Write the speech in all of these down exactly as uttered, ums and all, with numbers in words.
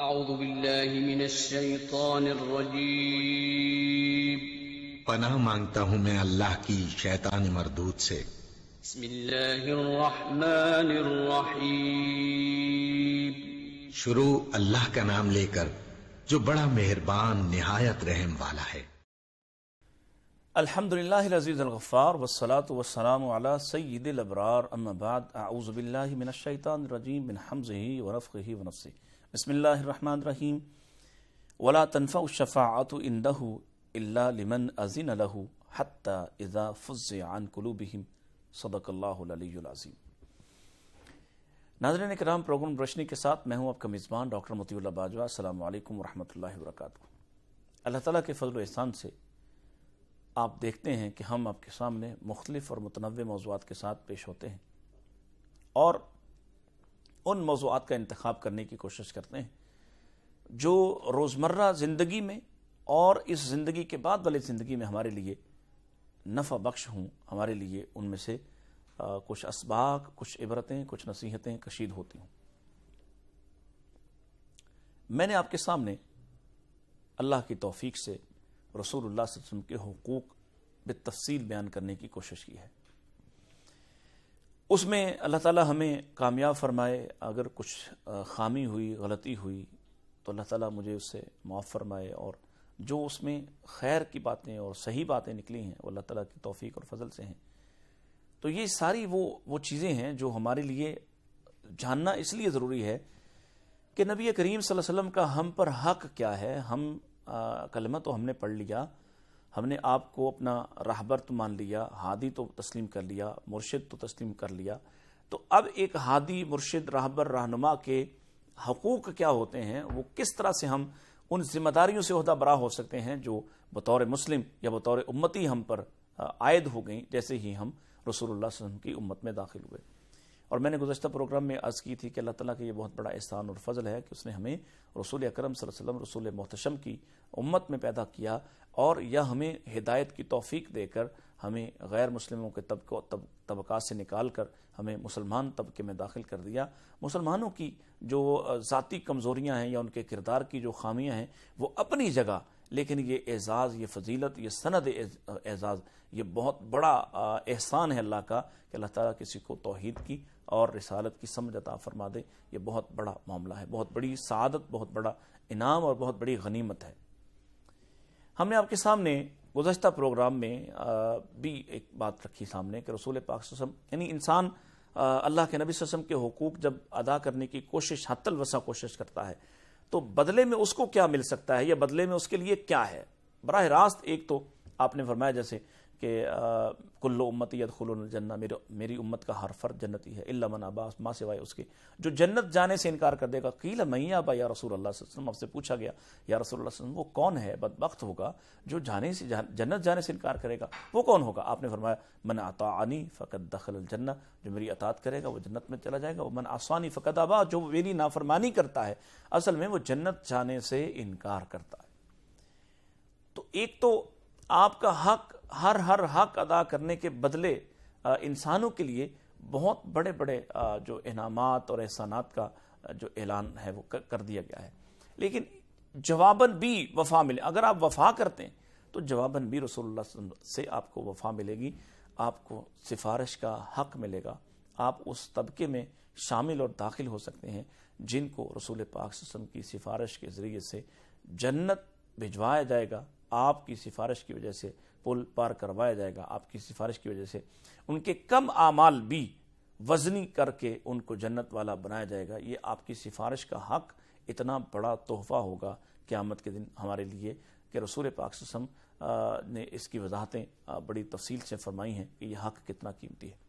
اعوذ باللہ من الشیطان الرجیم پناہ مانگتا ہوں میں اللہ کی شیطان مردود سے۔ بسم اللہ الرحمن الرحیم شروع اللہ کا نام لے کر جو بڑا مہربان نہایت رحم والا ہے۔ الحمدللہ العزیز الغفار والصلاة والسلام علی سید الابرار اما بعد اعوذ باللہ من الشیطان الرجیم من حمزہ ونفخہ ونفثہ بسم اللہ الرحمن الرحیم ولا تنفع الشفاعة عنده الا لمن اذن له حتى اذا فزع عن قلوبهم صدق اللہ العلی العظیم۔ ناظرین کرام، پروگرام روشنی کے ساتھ میں ہوں آپ کا میزبان ڈاکٹر مطیع اللہ باجوہ۔ السلام علیکم ورحمۃ اللہ وبرکاتہ۔ اللہ تعالیٰ کے فضل و احسان سے آپ دیکھتے ہیں کہ ہم آپ کے سامنے مختلف اور متنوع موضوعات کے ساتھ پیش ہوتے ہیں اور ان موضوعات کا انتخاب کرنے کی کوشش کرتے ہیں جو روزمرہ زندگی میں اور اس زندگی کے بعد والی زندگی میں ہمارے لیے نفع بخش ہوں، ہمارے لیے ان میں سے کچھ اسباق، کچھ عبرتیں، کچھ نصیحتیں کشید ہوتی ہوں۔ میں نے آپ کے سامنے اللہ کی توفیق سے رسول اللہ صلی اللہ علیہ وسلم کے حقوق بالتفصیل بیان کرنے کی کوشش کی ہے۔ اس میں اللہ تعالیٰ ہمیں کامیاب فرمائے، اگر کچھ خامی ہوئی، غلطی ہوئی تو اللہ تعالیٰ مجھے اس سے معاف فرمائے، اور جو اس میں خیر کی باتیں اور صحیح باتیں نکلی ہیں وہ اللہ تعالیٰ کی توفیق اور فضل سے ہیں۔ تو یہ ساری وہ وہ چیزیں ہیں جو ہمارے لیے جاننا اس لیے ضروری ہے کہ نبی کریم صلی اللہ علیہ وسلم کا ہم پر حق کیا ہے۔ ہم کلمہ تو ہم نے پڑھ لیا، ہم نے آپ کو اپنا راہبر تو مان لیا، ہادی تو تسلیم کر لیا، مرشد تو تسلیم کر لیا، تو اب ایک ہادی، مرشد، راہبر، رہنما کے حقوق کیا ہوتے ہیں، وہ کس طرح سے ہم ان ذمہ داریوں سے عہدہ برا ہو سکتے ہیں جو بطور مسلم یا بطور امتی ہم پر عائد ہو گئیں جیسے ہی ہم رسول اللہ صلی اللہ علیہ وسلم کی امت میں داخل ہوئے۔ اور میں نے گزشتہ پروگرام میں عرض کی تھی کہ اللہ تعالیٰ کا یہ بہت بڑا احسان اور فضل ہے کہ اس نے ہمیں رسول اکرم صلی اللہ علیہ وسلم، رسول محتشم کی امت میں پیدا کیا، اور یا ہمیں ہدایت کی توفیق دے کر ہمیں غیر مسلموں کے طبقوں طبقات سے نکال کر ہمیں مسلمان طبقے میں داخل کر دیا۔ مسلمانوں کی جو ذاتی کمزوریاں ہیں یا ان کے کردار کی جو خامیاں ہیں وہ اپنی جگہ، لیکن یہ اعزاز، یہ فضیلت، یہ سند اعزاز، یہ بہت بڑا احسان ہے اللہ کا کہ اللہ تعالیٰ کسی کو توحید کی اور رسالت کی سمجھ عطا فرما دے۔ یہ بہت بڑا معاملہ ہے، بہت بڑی سعادت، بہت بڑا انعام اور بہت بڑی غنیمت ہے۔ ہم نے آپ کے سامنے گزشتہ پروگرام میں بھی ایک بات رکھی سامنے کہ رسول پاک صلی اللہ علیہ وسلم، یعنی انسان اللہ کے نبی صلی اللہ علیہ وسلم کے حقوق جب ادا کرنے کی کوشش، حتی الوسع کوشش کرتا ہے تو بدلے میں اس کو کیا مل سکتا ہے یا بدلے میں اس کے لیے کیا ہے؟ براہ راست ایک تو آپ نے فرمایا جیسے کہ کل امتی یدخلون الجنہ، میری امت کا ہر فرد جنتی ہے الا من ابا، ما سوائے اس کے جو جنت جانے سے انکار کر دے گا۔ قیل من یابا یا رسول اللہ صلی اللہ علیہ وسلم، آپ سے پوچھا گیا یا رسول اللہ صلی اللہ علیہ وسلم وہ کون ہے بدبخت ہوگا جو جانے سے جنت جانے سے انکار کرے گا، وہ کون ہوگا؟ آپ نے فرمایا من اطاعنی فقد دخل الجنہ، جو میری اطاعت کرے گا وہ جنت میں چلا جائے گا، ومن عصانی فقد ابا، جو میری نافرمانی کرتا ہے اصل میں وہ جنت جانے سے انکار کرتا ہے۔ تو ایک تو آپ کا حق، ہر ہر حق ادا کرنے کے بدلے انسانوں کے لیے بہت بڑے بڑے جو انعامات اور احسانات کا جو اعلان ہے وہ کر دیا گیا ہے، لیکن جواباً بھی وفا ملے۔ اگر آپ وفا کرتے ہیں تو جواباً بھی رسول اللہ صلی اللہ علیہ وسلم سے آپ کو وفا ملے گی، آپ کو سفارش کا حق ملے گا، آپ اس طبقے میں شامل اور داخل ہو سکتے ہیں جن کو رسول پاک صلی اللہ علیہ وسلم کی سفارش کے ذریعے سے جنت بھجوایا جائے گا، آپ کی سفارش کی وجہ سے پل پار کروایا جائے گا، آپ کی سفارش کی وجہ سے ان کے کم اعمال بھی وزنی کر کے ان کو جنت والا بنایا جائے گا۔ یہ آپ کی سفارش کا حق اتنا بڑا تحفہ ہوگا قیامت کے دن ہمارے لیے کہ رسول پاک صلی اللہ علیہ وسلم نے اس کی وضاحتیں بڑی تفصیل سے فرمائی ہیں کہ یہ حق کتنا قیمتی ہے۔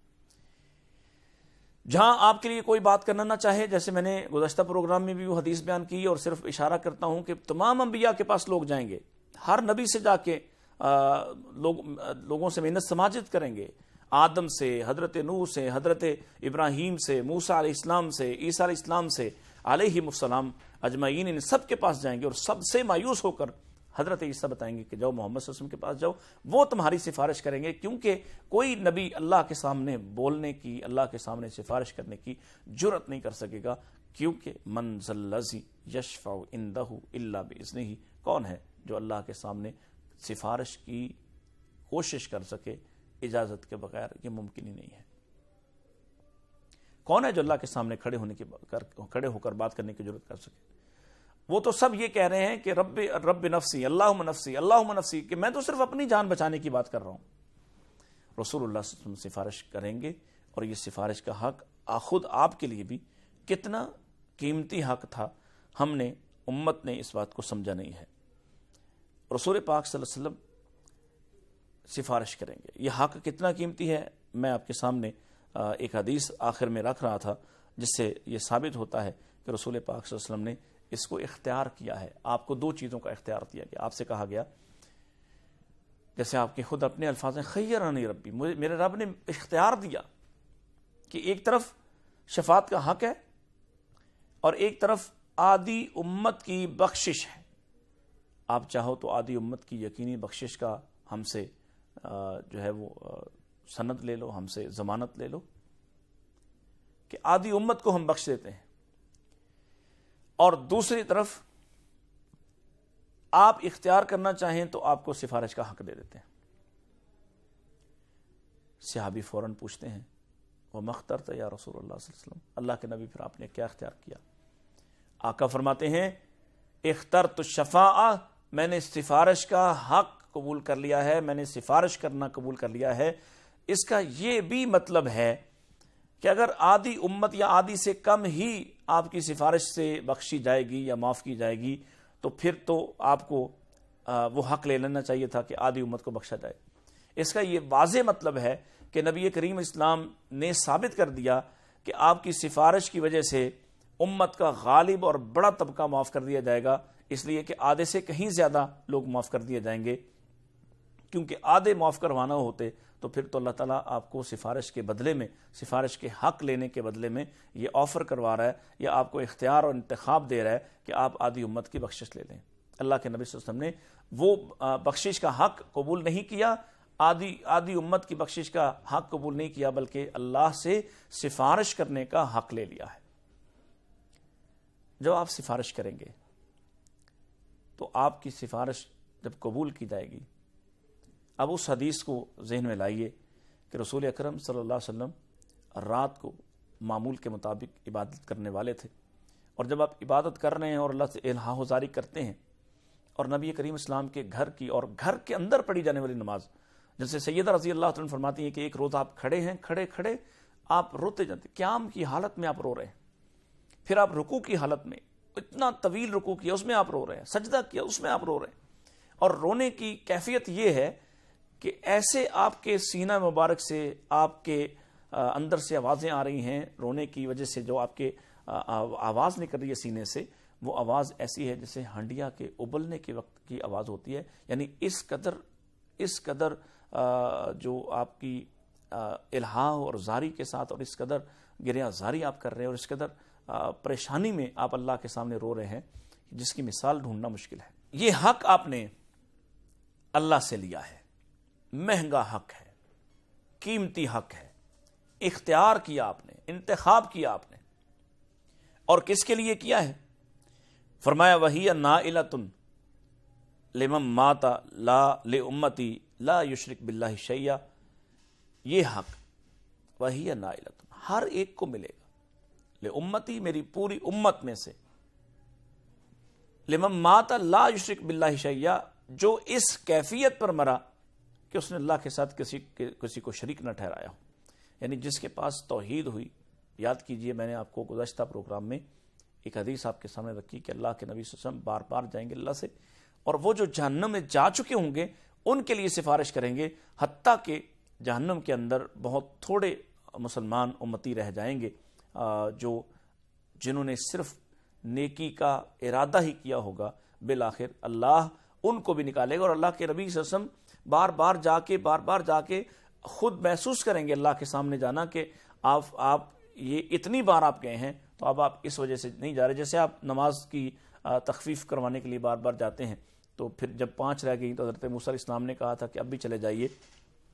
جہاں آپ کے لیے کوئی بات کرنا نہ چاہے، جیسے میں نے گزشتہ پروگرام میں بھی وہ حدیث بیان کی اور صرف اشارہ کرتا ہوں کہ تمام انبیاء کے پاس لوگ جائیں گے، ہر نبی سے جا کے لوگ لوگوں سے محنت سماجت کریں گے، آدم سے، حضرت نوح سے، حضرت ابراہیم سے، موسیٰ علیہ السلام سے، عیسیٰ علیہ السلام سے علیہ السلام اجمعین، ان سب کے پاس جائیں گے اور سب سے مایوس ہو کر حضرت عیسیٰ بتائیں گے کہ جاؤ محمد صلی اللہ علیہ وسلم کے پاس جاؤ، وہ تمہاری سفارش کریں گے، کیونکہ کوئی نبی اللہ کے سامنے بولنے کی، اللہ کے سامنے سفارش کرنے کی جرت نہیں کر سکے گا کیونکہ من ذلذی یشفع عندہ الا باذنہ، کون ہے جو اللہ کے سامنے سفارش کی کوشش کر سکے اجازت کے بغیر؟ یہ ممکن ہی نہیں ہے۔ کون ہے جو اللہ کے سامنے کھڑے ہونے کی کھڑے ہو کر بات کرنے کی ضرورت کر سکے؟ وہ تو سب یہ کہہ رہے ہیں کہ رب رب نفسی، اللہم نفسی، اللہم نفسی، کہ میں تو صرف اپنی جان بچانے کی بات کر رہا ہوں۔ رسول اللہ صلی اللہ علیہ وسلم سفارش کریں گے، اور یہ سفارش کا حق خود آپ کے لیے بھی کتنا قیمتی حق تھا، ہم نے امت نے اس بات کو سمجھا نہیں ہے۔ رسول پاک صلی اللہ علیہ وسلم سفارش کریں گے، یہ حق کتنا قیمتی ہے۔ میں آپ کے سامنے ایک حدیث آخر میں رکھ رہا تھا جس سے یہ ثابت ہوتا ہے کہ رسول پاک صلی اللہ علیہ وسلم نے اس کو اختیار کیا ہے۔ آپ کو دو چیزوں کا اختیار دیا گیا، آپ سے کہا گیا، جیسے آپ کے خود اپنے الفاظ ہیں، خیرنی ربی، میرے رب نے اختیار دیا کہ ایک طرف شفاعت کا حق ہے اور ایک طرف آدھی امت کی بخشش ہے۔ آپ چاہو تو آدھی امت کی یقینی بخشش کا ہم سے جو ہے وہ سند لے لو، ہم سے ضمانت لے لو کہ آدھی امت کو ہم بخش دیتے ہیں، اور دوسری طرف آپ اختیار کرنا چاہیں تو آپ کو سفارش کا حق دے دیتے ہیں۔ صحابی فوراً پوچھتے ہیں، وہ مخترت یا رسول اللہ صلی اللہ علیہ وسلم، اللہ کے نبی پھر آپ نے کیا اختیار کیا؟ آقا فرماتے ہیں، اخترت الشفاعہ، میں نے سفارش کا حق قبول کر لیا ہے، میں نے سفارش کرنا قبول کر لیا ہے۔ اس کا یہ بھی مطلب ہے کہ اگر آدھی امت یا آدھی سے کم ہی آپ کی سفارش سے بخشی جائے گی یا معاف کی جائے گی تو پھر تو آپ کو وہ حق لے لینا چاہیے تھا کہ آدھی امت کو بخشا جائے۔ اس کا یہ واضح مطلب ہے کہ نبی کریم اسلام نے ثابت کر دیا کہ آپ کی سفارش کی وجہ سے امت کا غالب اور بڑا طبقہ معاف کر دیا جائے گا، اس لیے کہ آدھے سے کہیں زیادہ لوگ معاف کر دیے جائیں گے، کیونکہ آدھے معاف کروانا ہوتے تو پھر تو اللہ تعالیٰ آپ کو سفارش کے بدلے میں، سفارش کے حق لینے کے بدلے میں یہ آفر کروا رہا ہے یا آپ کو اختیار اور انتخاب دے رہا ہے کہ آپ آدھی امت کی بخشش لے لیں۔ اللہ کے نبی صلی اللہ علیہ وسلم نے وہ بخشش کا حق قبول نہیں کیا، آدھی آدھی امت کی بخشش کا حق قبول نہیں کیا، بلکہ اللہ سے سفارش کرنے کا حق لے لیا ہے۔ جب آپ سفارش کریں گے تو آپ کی سفارش جب قبول کی جائے گی، اب اس حدیث کو ذہن میں لائیے کہ رسول اکرم صلی اللہ علیہ وسلم رات کو معمول کے مطابق عبادت کرنے والے تھے، اور جب آپ عبادت کر رہے ہیں اور اللہ سے الہا گزاری کرتے ہیں اور نبی کریم اسلام کے گھر کی اور گھر کے اندر پڑھی جانے والی نماز، جیسے سیدہ رضی اللہ عنہ فرماتی ہیں کہ ایک روز آپ کھڑے ہیں، کھڑے کھڑے آپ روتے جاتے، قیام کی حالت میں آپ رو رہے ہیں، پھر آپ رکوع کی حالت میں اتنا طویل رکوع کیا اس میں آپ رو رہے ہیں، سجدہ کیا اس میں آپ رو رہے ہیں، اور رونے کی کیفیت یہ ہے کہ ایسے آپ کے سینہ مبارک سے آپ کے اندر سے آوازیں آ رہی ہیں رونے کی وجہ سے، جو آپ کے آواز نکل رہی ہے سینے سے، وہ آواز ایسی ہے جیسے ہنڈیا کے ابلنے کے وقت کی آواز ہوتی ہے، یعنی اس قدر اس قدر جو آپ کی الہا اور زاری کے ساتھ اور اس قدر گریہ زاری آپ کر رہے ہیں اور اس قدر پریشانی میں آپ اللہ کے سامنے رو رہے ہیں جس کی مثال ڈھونڈنا مشکل ہے۔ یہ حق آپ نے اللہ سے لیا ہے، مہنگا حق ہے، قیمتی حق ہے، اختیار کیا آپ نے، انتخاب کیا آپ نے، اور کس کے لیے کیا ہے؟ فرمایا وَهِيَ نَائِلَةٌ لِمَن مَاتَ لَا لِأُمَّتِي لَا يُشْرِكْ بِاللَّهِ شَيْئًا، یہ حق وَهِيَ نَائِلَةٌ ہر ایک کو ملے گا، لِأُمَّتِي میری پوری امت میں سے، لِمَن مَاتَ لَا يُشْرِكْ بِاللَّهِ شَيْئًا جو اس کیفیت پر مرا کہ اس نے اللہ کے ساتھ کسی کسی کو شریک نہ ٹھہرایا ہو، یعنی جس کے پاس توحید ہوئی۔ یاد کیجئے میں نے آپ کو گزشتہ پروگرام میں ایک حدیث آپ کے سامنے رکھی کہ اللہ کے نبی صلی اللہ علیہ وسلم بار بار جائیں گے اللہ سے، اور وہ جو جہنم میں جا چکے ہوں گے ان کے لیے سفارش کریں گے، حتیٰ کہ جہنم کے اندر بہت تھوڑے مسلمان امتی رہ جائیں گے جو جنہوں نے صرف نیکی کا ارادہ ہی کیا ہوگا، بالآخر اللہ ان کو بھی نکالے گا، اور اللہ کے نبی صلی اللہ علیہ وسلم بار بار جا کے بار بار جا کے خود محسوس کریں گے اللہ کے سامنے جانا کہ آپ آپ یہ اتنی بار آپ گئے ہیں تو اب آپ اس وجہ سے نہیں جا رہے، جیسے آپ نماز کی تخفیف کروانے کے لیے بار بار جاتے ہیں تو پھر جب پانچ رہ گئی تو حضرت موسیٰ علیہ السلام نے کہا تھا کہ اب بھی چلے جائیے،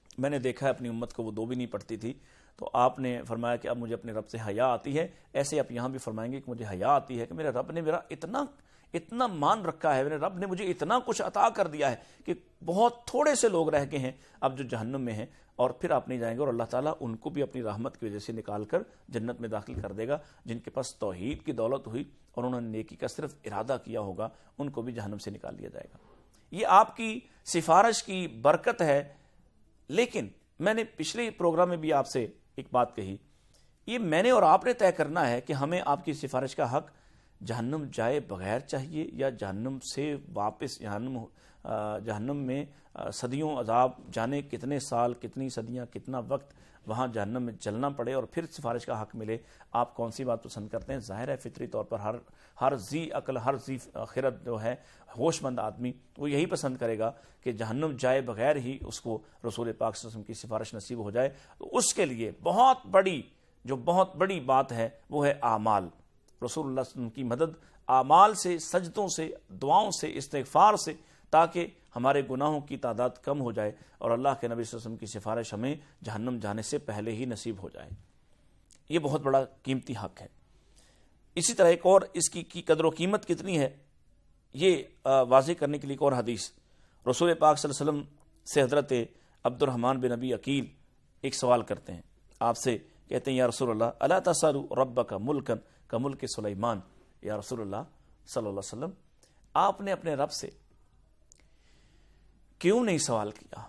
میں نے دیکھا ہے اپنی امت کو وہ دو بھی نہیں پڑھتی تھی، تو آپ نے فرمایا کہ اب مجھے اپنے رب سے حیا آتی ہے. ایسے آپ یہاں بھی فرمائیں گے کہ مجھے حیا آتی ہے کہ میرے رب نے میرا اتنا اتنا مان رکھا ہے، میرے رب نے مجھے اتنا کچھ عطا کر دیا ہے کہ بہت تھوڑے سے لوگ رہ گئے ہیں اب جو جہنم میں ہیں، اور پھر آپ نہیں جائیں گے، اور اللہ تعالیٰ ان کو بھی اپنی رحمت کی وجہ سے نکال کر جنت میں داخل کر دے گا. جن کے پاس توحید کی دولت ہوئی اور انہوں نے نیکی کا صرف ارادہ کیا ہوگا، ان کو بھی جہنم سے نکال لیا جائے گا. یہ آپ کی سفارش کی برکت ہے. لیکن میں نے پچھلے پروگرام میں بھی آپ سے ایک بات کہی، یہ میں نے اور آپ نے طے کرنا ہے کہ ہمیں آپ کی سفارش کا حق جہنم جائے بغیر چاہیے یا جہنم سے واپس جہنم جہنم میں صدیوں عذاب جانے کتنے سال کتنی صدیاں کتنا وقت وہاں جہنم میں جلنا پڑے اور پھر سفارش کا حق ملے. آپ کون سی بات پسند کرتے ہیں؟ ظاہر ہے فطری طور پر ہر ہر ذی عقل ہر ذی خرد جو ہے ہوش مند آدمی وہ یہی پسند کرے گا کہ جہنم جائے بغیر ہی اس کو رسول پاک صلی اللہ علیہ وسلم کی سفارش نصیب ہو جائے. تو اس کے لیے بہت بڑی جو بہت بڑی بات ہے وہ ہے اعمال. رسول اللہ صلی اللہ علیہ وسلم کی مدد اعمال سے، سجدوں سے، دعاؤں سے، استغفار سے، تاکہ ہمارے گناہوں کی تعداد کم ہو جائے اور اللہ کے نبی صلی اللہ علیہ وسلم کی سفارش ہمیں جہنم جانے سے پہلے ہی نصیب ہو جائے. یہ بہت بڑا قیمتی حق ہے. اسی طرح ایک اور اس کی کی قدر و قیمت کتنی ہے یہ واضح کرنے کے لیے ایک اور حدیث رسول پاک صلی اللہ علیہ وسلم سے حضرت عبد الرحمن بن ابی عقیل ایک سوال کرتے ہیں. آپ سے کہتے ہیں یا رسول اللہ الا تسألوا ربک ملکا کملک سلیمان. یا رسول اللہ صلی اللہ علیہ وسلم آپ نے اپنے رب سے کیوں نہیں سوال کیا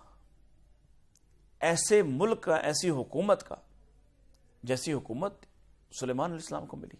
ایسے ملک کا، ایسی حکومت کا جیسی حکومت سلیمان علیہ السلام کو ملی.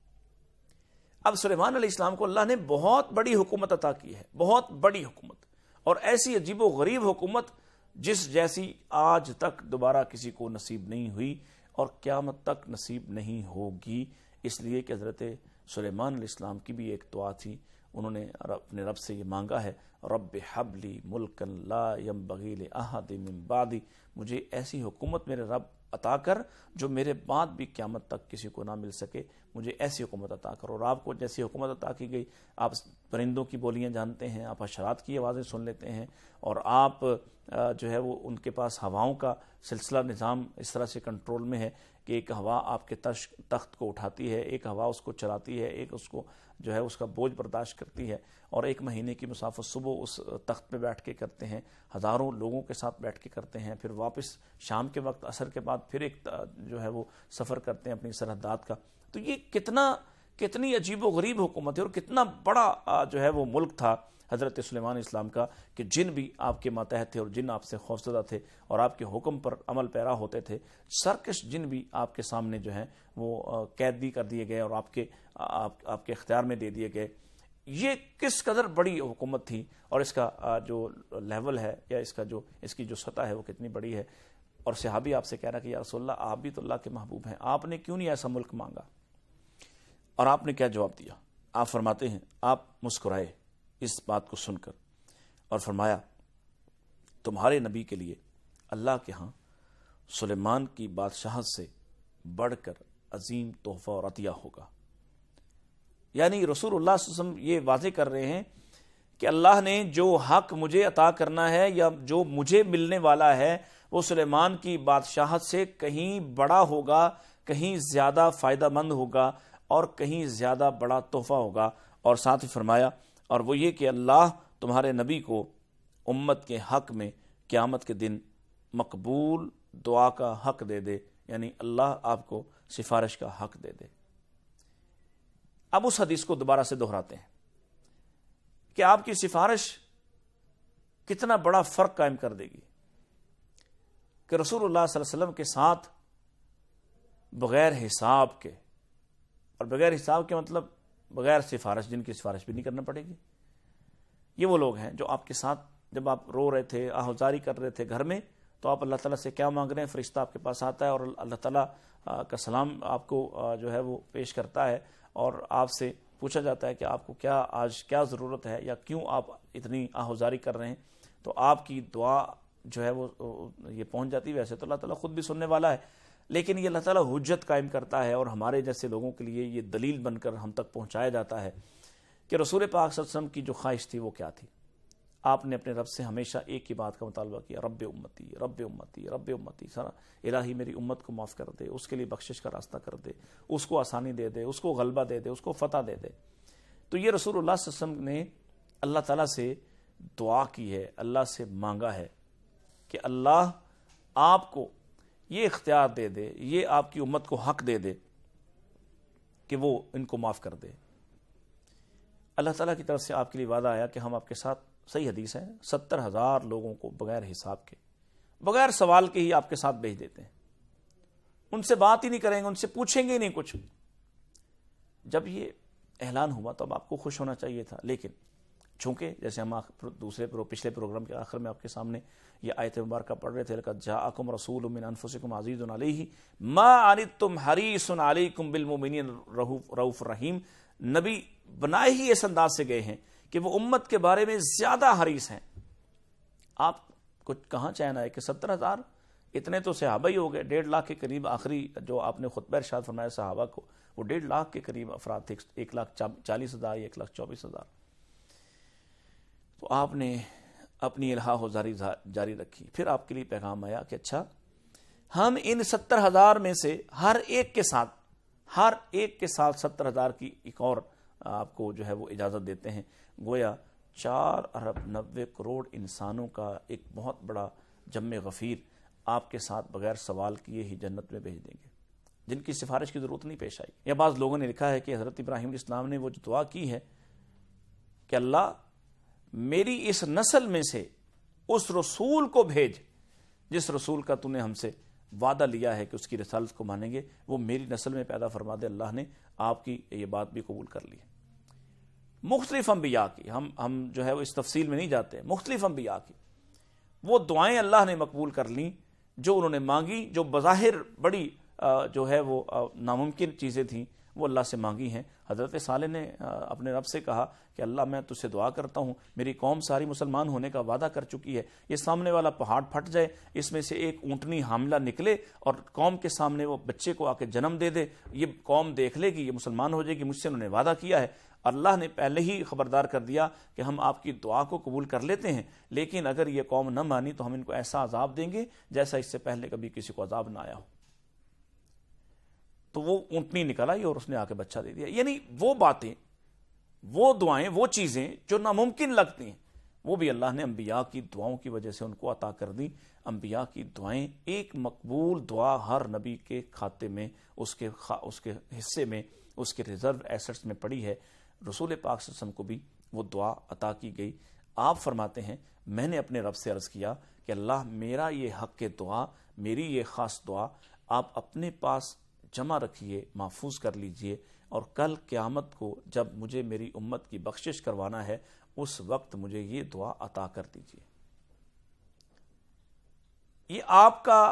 اب سلیمان علیہ السلام کو اللہ نے بہت بڑی حکومت عطا کی ہے، بہت بڑی حکومت، اور ایسی عجیب و غریب حکومت جس جیسی آج تک دوبارہ کسی کو نصیب نہیں ہوئی اور قیامت تک نصیب نہیں ہوگی. اس لیے کہ حضرت سلیمان علیہ السلام کی بھی ایک دعا تھی، انہوں نے اپنے رب سے یہ مانگا ہے رب حب لی ملکا لا ینبغی لأحد من بعدی، مجھے ایسی حکومت میرے رب عطا کر جو میرے بعد بھی قیامت تک کسی کو نہ مل سکے، مجھے ایسی حکومت عطا کر. اور آپ کو جیسی حکومت عطا کی گئی، آپ پرندوں کی بولیاں جانتے ہیں، آپ حشرات کی آوازیں سن لیتے ہیں، اور آپ جو ہے وہ ان کے پاس ہواؤں کا سلسلہ نظام اس طرح سے کنٹرول میں ہے کہ ایک ہوا آپ کے تخت کو اٹھاتی ہے، ایک ہوا اس کو چلاتی ہے، ایک اس کو جو ہے اس کا بوجھ برداشت کرتی ہے، اور ایک مہینے کی مسافت صبح اس تخت پہ بیٹھ کے کرتے ہیں، ہزاروں لوگوں کے ساتھ بیٹھ کے کرتے ہیں، پھر واپس شام کے وقت عصر کے بعد پھر ایک جو ہے وہ سفر کرتے ہیں اپنی سرحدات کا. تو یہ کتنا کتنی عجیب و غریب حکومت ہے اور کتنا بڑا جو ہے وہ ملک تھا حضرت سلیمان اسلام کا کہ جن بھی آپ کے ماتحت تھے اور جن آپ سے خوفزدہ تھے اور آپ کے حکم پر عمل پیرا ہوتے تھے، سرکش جن بھی آپ کے سامنے جو ہیں وہ قیدی کر دیے گئے اور آپ کے آپ, آپ کے اختیار میں دے دیے گئے. یہ کس قدر بڑی حکومت تھی اور اس کا جو لیول ہے یا اس کا جو اس کی جو سطح ہے وہ کتنی بڑی ہے. اور صحابی آپ سے کہہ رہا کہ یا رسول اللہ آپ بھی تو اللہ کے محبوب ہیں، آپ نے کیوں نہیں ایسا ملک مانگا؟ اور آپ نے کیا جواب دیا؟ آپ فرماتے ہیں آپ مسکرائے اس بات کو سن کر اور فرمایا تمہارے نبی کے لیے اللہ کے ہاں سلیمان کی بادشاہت سے بڑھ کر عظیم تحفہ اور عطیہ ہوگا. یعنی رسول اللہ صلی اللہ علیہ وسلم یہ واضح کر رہے ہیں کہ اللہ نے جو حق مجھے عطا کرنا ہے یا جو مجھے ملنے والا ہے وہ سلیمان کی بادشاہت سے کہیں بڑا ہوگا، کہیں زیادہ فائدہ مند ہوگا اور کہیں زیادہ بڑا تحفہ ہوگا. اور ساتھ ہی فرمایا اور وہ یہ کہ اللہ تمہارے نبی کو امت کے حق میں قیامت کے دن مقبول دعا کا حق دے دے، یعنی اللہ آپ کو سفارش کا حق دے دے. اب اس حدیث کو دوبارہ سے دہراتے ہیں کہ آپ کی سفارش کتنا بڑا فرق قائم کر دے گی کہ رسول اللہ صلی اللہ علیہ وسلم کے ساتھ بغیر حساب کے، اور بغیر حساب کے مطلب بغیر سفارش، جن کی سفارش بھی نہیں کرنا پڑے گی. یہ وہ لوگ ہیں جو آپ کے ساتھ جب آپ رو رہے تھے، آہوزاری کر رہے تھے گھر میں، تو آپ اللہ تعالیٰ سے کیا مانگ رہے ہیں؟ فرشتہ آپ کے پاس آتا ہے اور اللہ تعالیٰ کا سلام آپ کو جو ہے وہ پیش کرتا ہے اور آپ سے پوچھا جاتا ہے کہ آپ کو کیا آج کیا ضرورت ہے یا کیوں آپ اتنی آہوزاری کر رہے ہیں. تو آپ کی دعا جو ہے وہ یہ پہنچ جاتی ہے. ویسے تو اللہ تعالیٰ خود بھی سننے والا ہے، لیکن یہ اللہ تعالیٰ حجت قائم کرتا ہے اور ہمارے جیسے لوگوں کے لیے یہ دلیل بن کر ہم تک پہنچایا جاتا ہے کہ رسول پاک صلی اللہ علیہ وسلم کی جو خواہش تھی وہ کیا تھی. آپ نے اپنے رب سے ہمیشہ ایک ہی بات کا مطالبہ کیا، رب امتی رب امتی رب امتی، سارا الہی میری امت کو معاف کر دے، اس کے لیے بخشش کا راستہ کر دے، اس کو آسانی دے دے، اس کو غلبہ دے دے، اس کو فتح دے دے۔ تو یہ رسول اللہ صلی اللہ علیہ وسلم نے اللہ تعالیٰ سے دعا کی ہے، اللہ سے مانگا ہے کہ اللہ آپ کو یہ اختیار دے دے، یہ آپ کی امت کو حق دے دے کہ وہ ان کو معاف کر دے۔ اللہ تعالیٰ کی طرف سے آپ کے لیے وعدہ آیا کہ ہم آپ کے ساتھ، صحیح حدیث ہے، ستر ہزار لوگوں کو بغیر حساب کے، بغیر سوال کے ہی آپ کے ساتھ بھیج دیتے ہیں، ان سے بات ہی نہیں کریں گے، ان سے پوچھیں گے ہی نہیں کچھ۔ جب یہ اعلان ہوا تو اب آپ کو خوش ہونا چاہیے تھا، لیکن چونکہ جیسے ہم دوسرے پچھلے پروگرام کے آخر میں آپ کے سامنے یہ آیت مبارکہ پڑھ رہے تھے، لَقَدْ جَاءَكُمْ رَسُولٌ مِّنْ أَنفُسِكُمْ عَزِيزٌ عَلَيْهِ مَا عَنِتُّمْ حَرِيصٌ عَلَيْكُمْ بِالْمُؤْمِنِينَ رؤوف رحیم۔ نبی بنائے ہی اس انداز سے گئے ہیں کہ وہ امت کے بارے میں زیادہ حریص ہیں۔ آپ کچھ کہاں چین آئے کہ ستر ہزار، اتنے تو صحابہ ہی ہو گئے، ڈیڑھ لاکھ کے قریب آخری جو آپ نے خطبہ ارشاد فرمایا صحابہ کو، وہ ڈیڑھ لاکھ کے قریب افراد تھے، ایک لاکھ چالیس ہزار یا ایک لاکھ چوبیس ہزار۔ تو آپ نے اپنی الہا و جاری جاری رکھی۔ پھر آپ کے لیے پیغام آیا کہ اچھا ہم ان ستر ہزار میں سے ہر ایک کے ساتھ ہر ایک کے ساتھ ستر ہزار کی ایک اور آپ کو جو ہے وہ اجازت دیتے ہیں، گویا چار ارب نوے کروڑ انسانوں کا ایک بہت بڑا جمع غفیر آپ کے ساتھ بغیر سوال کیے ہی جنت میں بھیج دیں گے، جن کی سفارش کی ضرورت نہیں پیش آئی۔ یا بعض لوگوں نے لکھا ہے کہ حضرت ابراہیم علیہ السلام نے وہ جو دعا کی ہے کہ اللہ میری اس نسل میں سے اس رسول کو بھیج جس رسول کا تو نے ہم سے وعدہ لیا ہے کہ اس کی رسالت کو مانیں گے، وہ میری نسل میں پیدا فرما دے۔ اللہ نے آپ کی یہ بات بھی قبول کر لی۔ مختلف انبیاء کی ہم ہم جو ہے وہ اس تفصیل میں نہیں جاتے، مختلف انبیاء کی وہ دعائیں اللہ نے مقبول کر لیں جو انہوں نے مانگی، جو بظاہر بڑی جو ہے وہ ناممکن چیزیں تھیں وہ اللہ سے مانگی ہیں۔ حضرت صالح نے اپنے رب سے کہا کہ اللہ میں تجھ سے دعا کرتا ہوں، میری قوم ساری مسلمان ہونے کا وعدہ کر چکی ہے، یہ سامنے والا پہاڑ پھٹ جائے، اس میں سے ایک اونٹنی حاملہ نکلے اور قوم کے سامنے وہ بچے کو آ کے جنم دے دے، یہ قوم دیکھ لے گی، یہ مسلمان ہو جائے گی، مجھ سے انہوں نے وعدہ کیا ہے۔ اللہ نے پہلے ہی خبردار کر دیا کہ ہم آپ کی دعا کو قبول کر لیتے ہیں، لیکن اگر یہ قوم نہ مانی تو ہم ان کو ایسا عذاب دیں گے جیسا اس سے پہلے کبھی کسی کو عذاب نہ آیا ہو۔ تو وہ اونٹنی نکل آئی اور اس نے آ کے بچہ دے دیا۔ یعنی وہ باتیں، وہ دعائیں، وہ چیزیں جو ناممکن لگتی ہیں وہ بھی اللہ نے انبیاء کی دعاؤں کی وجہ سے ان کو عطا کر دی۔ انبیاء کی دعائیں، ایک مقبول دعا ہر نبی کے کھاتے میں، اس کے خا... اس کے حصے میں، اس کے ریزرو ایسٹس میں پڑی ہے۔ رسول پاک صلی اللہ علیہ وسلم کو بھی وہ دعا عطا کی گئی۔ آپ فرماتے ہیں میں نے اپنے رب سے عرض کیا کہ اللہ میرا یہ حق کے دعا، میری یہ خاص دعا آپ اپنے پاس جمع رکھیے، محفوظ کر لیجئے، اور کل قیامت کو جب مجھے میری امت کی بخشش کروانا ہے اس وقت مجھے یہ دعا عطا کر دیجئے۔ یہ آپ کا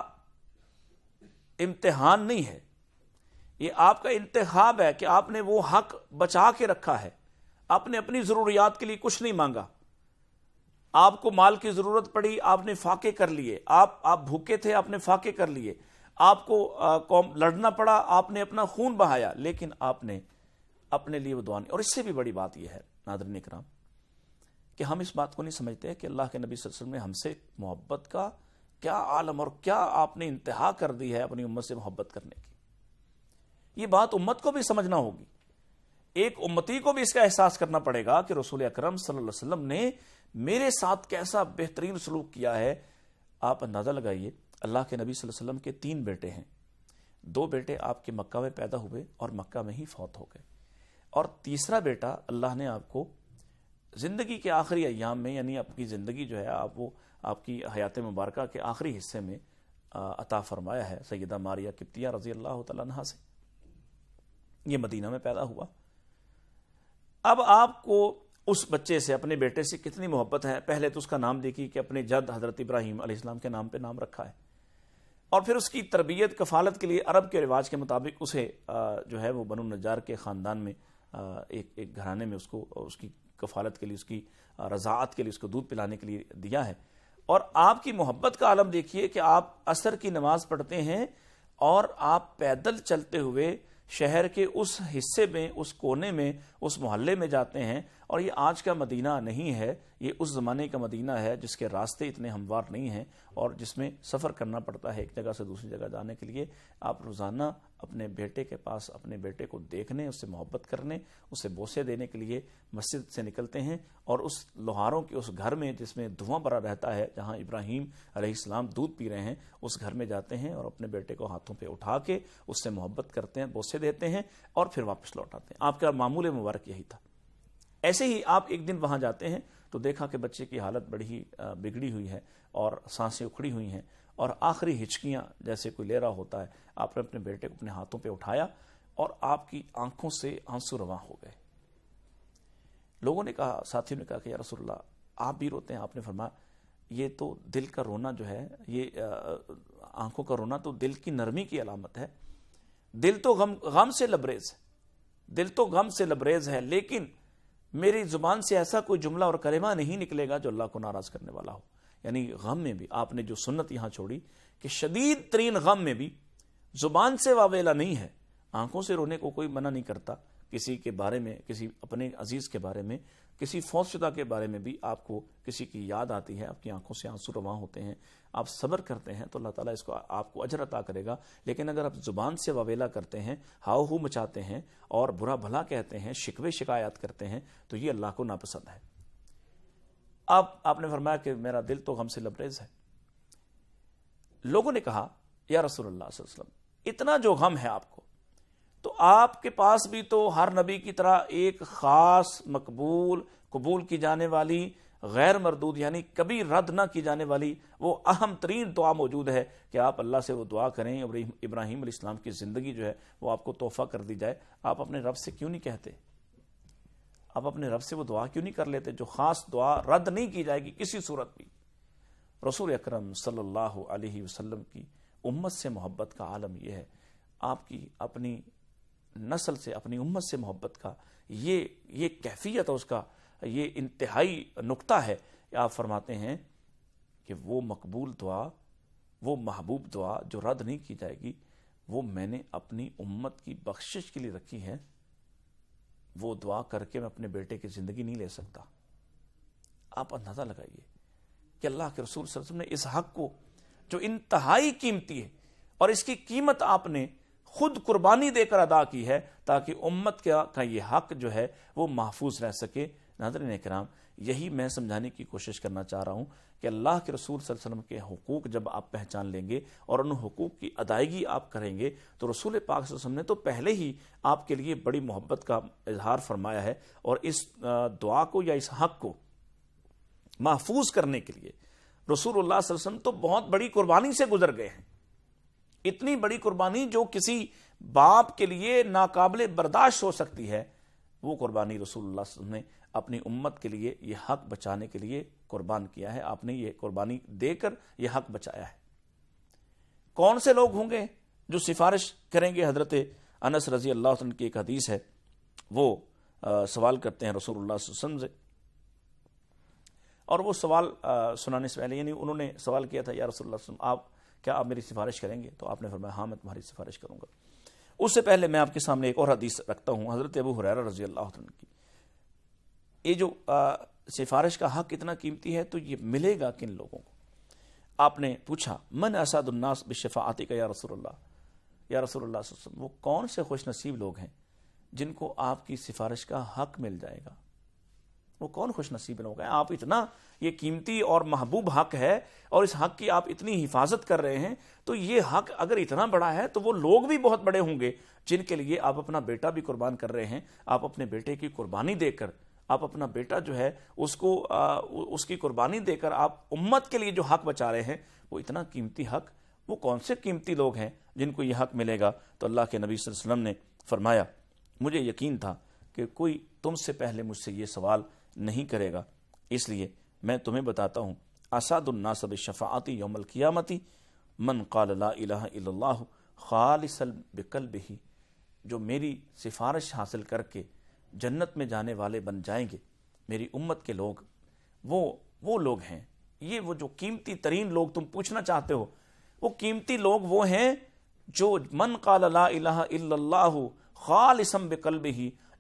امتحان نہیں ہے، یہ آپ کا انتخاب ہے کہ آپ نے وہ حق بچا کے رکھا ہے۔ آپ نے اپنی ضروریات کے لیے کچھ نہیں مانگا، آپ کو مال کی ضرورت پڑی، آپ نے فاقے کر لیے، آپ آپ بھوکے تھے، آپ نے فاقے کر لیے، آپ کو قوم لڑنا پڑا، آپ نے اپنا خون بہایا، لیکن آپ نے اپنے لیے وہ دعا نہیں۔ اور اس سے بھی بڑی بات یہ ہے ناظرین اکرام کہ ہم اس بات کو نہیں سمجھتے کہ اللہ کے نبی صلی اللہ علیہ وسلم نے ہم سے محبت کا کیا عالم اور کیا آپ نے انتہا کر دی ہے اپنی امت سے محبت کرنے کی۔ یہ بات امت کو بھی سمجھنا ہوگی، ایک امتی کو بھی اس کا احساس کرنا پڑے گا کہ رسول اکرم صلی اللہ علیہ وسلم نے میرے ساتھ کیسا بہترین سلوک کیا ہے۔ آپ اندازہ لگائیے، اللہ کے نبی صلی اللہ علیہ وسلم کے تین بیٹے ہیں، دو بیٹے آپ کے مکہ میں پیدا ہوئے اور مکہ میں ہی فوت ہو گئے، اور تیسرا بیٹا اللہ نے آپ کو زندگی کے آخری ایام میں، یعنی آپ کی زندگی جو ہے آپ وہ آپ کی حیات مبارکہ کے آخری حصے میں عطا فرمایا ہے سیدہ ماریہ قبطیہ رضی اللہ تعالیٰ عنہا سے۔ یہ مدینہ میں پیدا ہوا۔ اب آپ کو اس بچے سے، اپنے بیٹے سے کتنی محبت ہے۔ پہلے تو اس کا نام دیکھی کہ اپنے جد حضرت ابراہیم علیہ السلام کے نام پہ نام رکھا ہے، اور پھر اس کی تربیت کفالت کے لیے عرب کے رواج کے مطابق اسے جو ہے وہ بنو نجار کے خاندان میں ایک ایک گھرانے میں اس کو اس کی کفالت کے لیے، اس کی رضاعت کے لیے، اس کو دودھ پلانے کے لیے دیا ہے۔ اور آپ کی محبت کا عالم دیکھیے کہ آپ عصر کی نماز پڑھتے ہیں اور آپ پیدل چلتے ہوئے شہر کے اس حصے میں، اس کونے میں، اس محلے میں جاتے ہیں اور یہ آج کا مدینہ نہیں ہے، یہ اس زمانے کا مدینہ ہے جس کے راستے اتنے ہموار نہیں ہیں اور جس میں سفر کرنا پڑتا ہے ایک جگہ سے دوسری جگہ جانے کے لیے۔ آپ روزانہ اپنے بیٹے کے پاس اپنے بیٹے کو دیکھنے، اس سے محبت کرنے، اسے بوسے دینے کے لیے مسجد سے نکلتے ہیں، اور اس لوہاروں کے اس گھر میں جس میں دھواں بھرا رہتا ہے، جہاں ابراہیم علیہ السلام دودھ پی رہے ہیں، اس گھر میں جاتے ہیں اور اپنے بیٹے کو ہاتھوں پہ اٹھا کے اس سے محبت کرتے ہیں، بوسے دیتے ہیں اور پھر واپس لوٹاتے ہیں۔ آپ کا معمول مبارک یہی تھا۔ ایسے ہی آپ ایک دن وہاں جاتے ہیں تو دیکھا کہ بچے کی حالت بڑی ہی بگڑی ہوئی ہے اور سانسیں اکھڑی ہوئی ہیں اور آخری ہچکیاں جیسے کوئی لے رہا ہوتا ہے۔ آپ نے اپنے بیٹے کو اپنے ہاتھوں پہ اٹھایا اور آپ کی آنکھوں سے آنسو رواں ہو گئے۔ لوگوں نے کہا، ساتھیوں نے کہا کہ یا رسول اللہ آپ بھی روتے ہیں؟ آپ نے فرمایا یہ تو دل کا رونا جو ہے، یہ آنکھوں کا رونا تو دل کی نرمی کی علامت ہے۔ دل تو غم غم سے لبریز ہے، دل تو غم سے لبریز ہے، لیکن میری زبان سے ایسا کوئی جملہ اور کلمہ نہیں نکلے گا جو اللہ کو ناراض کرنے والا ہو۔ یعنی غم میں بھی آپ نے جو سنت یہاں چھوڑی کہ شدید ترین غم میں بھی زبان سے واویلا نہیں ہے۔ آنکھوں سے رونے کو کوئی منع نہیں کرتا، کسی کے بارے میں، کسی اپنے عزیز کے بارے میں، کسی فوت شدہ کے بارے میں بھی آپ کو کسی کی یاد آتی ہے، آپ کی آنکھوں سے آنسو رواں ہوتے ہیں، آپ صبر کرتے ہیں تو اللہ تعالیٰ اس کو آپ کو اجر عطا کرے گا۔ لیکن اگر آپ زبان سے واویلا کرتے ہیں، ہاؤ ہو مچاتے ہیں اور برا بھلا کہتے ہیں، شکوے شکایات کرتے ہیں، تو یہ اللہ کو ناپسند ہے۔ اب آپ نے فرمایا کہ میرا دل تو غم سے لبریز ہے۔ لوگوں نے کہا یا رسول اللہ صلی اللہ علیہ وسلم اتنا جو غم ہے آپ کو، تو آپ کے پاس بھی تو ہر نبی کی طرح ایک خاص مقبول قبول کی جانے والی غیر مردود یعنی کبھی رد نہ کی جانے والی وہ اہم ترین دعا موجود ہے کہ آپ اللہ سے وہ دعا کریں، ابراہیم علیہ السلام کی زندگی جو ہے وہ آپ کو تحفہ کر دی جائے۔ آپ اپنے رب سے کیوں نہیں کہتے؟ آپ اپنے رب سے وہ دعا کیوں نہیں کر لیتے جو خاص دعا رد نہیں کی جائے گی کسی صورت بھی؟ رسول اکرم صلی اللہ علیہ وسلم کی امت سے محبت کا عالم یہ ہے، آپ کی اپنی نسل سے، اپنی امت سے محبت کا یہ یہ کیفیت ہے، اس کا یہ انتہائی نقطہ ہے کہ آپ فرماتے ہیں کہ وہ مقبول دعا، وہ محبوب دعا جو رد نہیں کی جائے گی، وہ میں نے اپنی امت کی بخشش کے لیے رکھی ہے۔ وہ دعا کر کے میں اپنے بیٹے کی زندگی نہیں لے سکتا۔ آپ اندازہ لگائیے کہ اللہ کے رسول صلی اللہ علیہ وسلم نے اس حق کو جو انتہائی قیمتی ہے اور اس کی قیمت آپ نے خود قربانی دے کر ادا کی ہے تاکہ امت کا یہ حق جو ہے وہ محفوظ رہ سکے۔ ناظرین کرام، یہی میں سمجھانے کی کوشش کرنا چاہ رہا ہوں کہ اللہ کے رسول صلی اللہ علیہ وسلم کے حقوق جب آپ پہچان لیں گے اور ان حقوق کی ادائیگی آپ کریں گے تو رسول پاک صلی اللہ علیہ وسلم نے تو پہلے ہی آپ کے لیے بڑی محبت کا اظہار فرمایا ہے، اور اس دعا کو یا اس حق کو محفوظ کرنے کے لیے رسول اللہ صلی اللہ علیہ وسلم تو بہت بڑی قربانی سے گزر گئے ہیں۔ اتنی بڑی قربانی جو کسی باپ کے لیے ناقابل برداشت ہو سکتی ہے، وہ قربانی رسول اللہ صلی اللہ علیہ وسلم نے اپنی امت کے لیے یہ حق بچانے کے لیے قربان کیا ہے۔ آپ نے یہ قربانی دے کر یہ حق بچایا ہے۔ کون سے لوگ ہوں گے جو سفارش کریں گے؟ حضرت انس رضی اللہ عنہ کی ایک حدیث ہے، وہ سوال کرتے ہیں رسول اللہ صلی اللہ علیہ وسلم سے، اور وہ سوال سنانے سے پہلے یعنی انہوں نے سوال کیا تھا یا رسول اللہ صلی اللہ علیہ وسلم آپ کیا آپ میری سفارش کریں گے؟ تو آپ نے فرمایا ہاں میں تمہاری سفارش کروں گا۔ اس سے پہلے میں آپ کے سامنے ایک اور حدیث رکھتا ہوں حضرت ابو ہریرہ رضی اللہ عنہ کی۔ یہ جو سفارش کا حق اتنا قیمتی ہے تو یہ ملے گا کن لوگوں کو؟ آپ نے پوچھا من اسعد الناس بشفاعتی کا یا رسول اللہ، یا رسول اللہ صلی اللہ علیہ وسلم وہ کون سے خوش نصیب لوگ ہیں جن کو آپ کی سفارش کا حق مل جائے گا؟ وہ کون خوش نصیب لوگ ہیں؟ آپ اتنا یہ قیمتی اور محبوب حق ہے اور اس حق کی آپ اتنی حفاظت کر رہے ہیں، تو یہ حق اگر اتنا بڑا ہے تو وہ لوگ بھی بہت بڑے ہوں گے جن کے لیے آپ اپنا بیٹا بھی قربان کر رہے ہیں۔ آپ اپنے بیٹے کی قربانی دے کر، آپ اپنا بیٹا جو ہے اس کو آ, اس کی قربانی دے کر آپ امت کے لیے جو حق بچا رہے ہیں، وہ اتنا قیمتی حق، وہ کون سے قیمتی لوگ ہیں جن کو یہ حق ملے گا؟ تو اللہ کے نبی صلی اللہ علیہ وسلم نے فرمایا مجھے یقین تھا کہ کوئی تم سے پہلے مجھ سے یہ سوال نہیں کرے گا، اس لیے میں تمہیں بتاتا ہوں اسعد الناس بالشفاعتی یوم القیامتی من قال لا الہ الا اللہ خالصا بقلبہ، جو میری سفارش حاصل کر کے جنت میں جانے والے بن جائیں گے میری امت کے لوگ، وہ وہ لوگ ہیں، یہ وہ جو قیمتی ترین لوگ تم پوچھنا چاہتے ہو، وہ قیمتی لوگ وہ ہیں جو من قال لا الہ الا اللہ خالصا بقلبہ،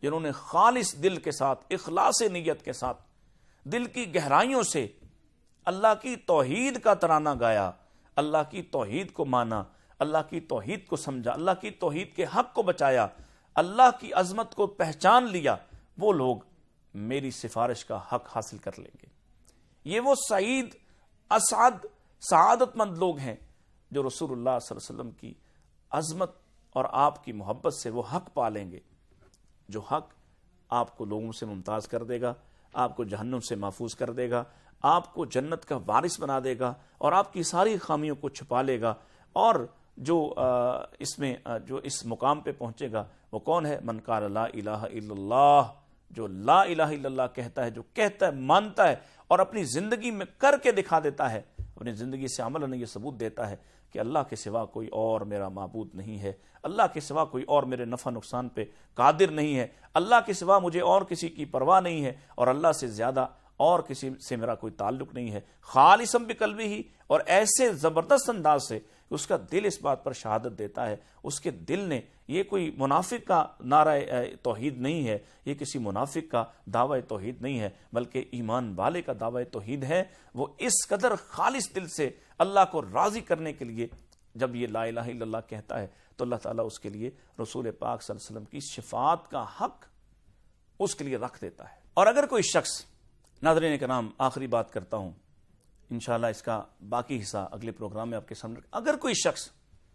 جنہوں نے خالص دل کے ساتھ، اخلاص نیت کے ساتھ، دل کی گہرائیوں سے اللہ کی توحید کا ترانہ گایا، اللہ کی توحید کو مانا، اللہ کی توحید کو سمجھا، اللہ کی توحید کے حق کو بچایا، اللہ کی عظمت کو پہچان لیا، وہ لوگ میری سفارش کا حق حاصل کر لیں گے۔ یہ وہ سعید، اسعد، سعادت مند لوگ ہیں جو رسول اللہ صلی اللہ علیہ وسلم کی عظمت اور آپ کی محبت سے وہ حق پا لیں گے، جو حق آپ کو لوگوں سے ممتاز کر دے گا، آپ کو جہنم سے محفوظ کر دے گا، آپ کو جنت کا وارث بنا دے گا اور آپ کی ساری خامیوں کو چھپا لے گا۔ اور جو اس میں جو اس مقام پہ پہنچے گا وہ کون ہے؟ من قال لا الہ الا اللہ، جو لا الہ الا اللہ کہتا ہے، جو کہتا ہے، مانتا ہے اور اپنی زندگی میں کر کے دکھا دیتا ہے، اپنی زندگی سے عمل نے یہ ثبوت دیتا ہے کہ اللہ کے سوا کوئی اور میرا معبود نہیں ہے، اللہ کے سوا کوئی اور میرے نفع نقصان پہ قادر نہیں ہے، اللہ کے سوا مجھے اور کسی کی پرواہ نہیں ہے، اور اللہ سے زیادہ اور کسی سے میرا کوئی تعلق نہیں ہے، خالصم بقلبہ ہی، اور ایسے زبردست انداز سے اس کا دل اس بات پر شہادت دیتا ہے، اس کے دل نے، یہ کوئی منافق کا نعرہ توحید نہیں ہے، یہ کسی منافق کا دعوی توحید نہیں ہے، بلکہ ایمان والے کا دعوی توحید ہے۔ وہ اس قدر خالص دل سے اللہ کو راضی کرنے کے لیے جب یہ لا الہ الا اللہ کہتا ہے تو اللہ تعالیٰ اس کے لیے رسول پاک صلی اللہ علیہ وسلم کی شفاعت کا حق اس کے لیے رکھ دیتا ہے۔ اور اگر کوئی شخص، ناظرین کرام آخری بات کرتا ہوں، انشاءاللہ اس کا باقی حصہ اگلے پروگرام میں آپ کے سامنے، اگر کوئی شخص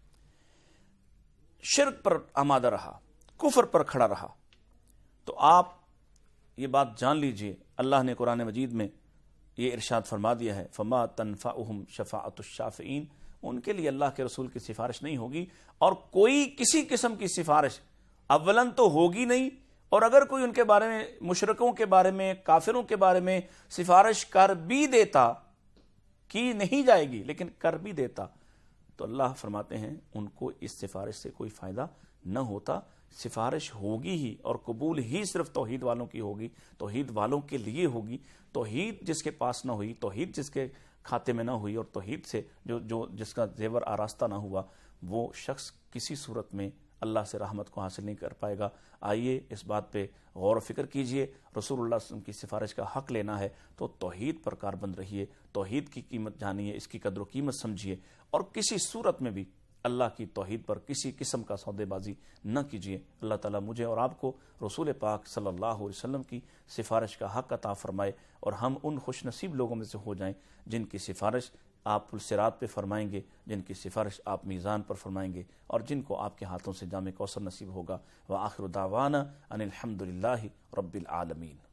شرک پر آمادہ رہا، کفر پر کھڑا رہا، تو آپ یہ بات جان لیجئے، اللہ نے قرآن مجید میں یہ ارشاد فرما دیا ہے، فما تنفعہم شفاعت الشافعین، ان کے لیے اللہ کے رسول کی سفارش نہیں ہوگی، اور کوئی کسی قسم کی سفارش اولن تو ہوگی نہیں، اور اگر کوئی ان کے بارے میں، مشرکوں کے بارے میں، کافروں کے بارے میں سفارش کر بھی دیتا، کی نہیں جائے گی لیکن کر بھی دیتا، تو اللہ فرماتے ہیں ان کو اس سفارش سے کوئی فائدہ نہ ہوتا۔ سفارش ہوگی ہی، اور قبول ہی صرف توحید والوں کی ہوگی، توحید والوں کے لیے ہوگی۔ توحید جس کے پاس نہ ہوئی، توحید جس کے کھاتے میں نہ ہوئی، اور توحید سے جو جو جس کا زیور آراستہ نہ ہوا، وہ شخص کسی صورت میں اللہ سے رحمت کو حاصل نہیں کر پائے گا۔ آئیے اس بات پہ غور و فکر کیجئے، رسول اللہ صلی اللہ علیہ وسلم کی سفارش کا حق لینا ہے تو توحید پر کاربند رہیے، توحید کی قیمت جانیے، اس کی قدر و قیمت سمجھیے، اور کسی صورت میں بھی اللہ کی توحید پر کسی قسم کا سودے بازی نہ کیجیے۔ اللہ تعالیٰ مجھے اور آپ کو رسول پاک صلی اللہ علیہ وسلم کی سفارش کا حق عطا فرمائے، اور ہم ان خوش نصیب لوگوں میں سے ہو جائیں جن کی سفارش آپ پلسرات پہ فرمائیں گے، جن کی سفارش آپ میزان پر فرمائیں گے، اور جن کو آپ کے ہاتھوں سے جام کوثر نصیب ہوگا۔ وآخر دعوانا ان الحمد للہ رب العالمین۔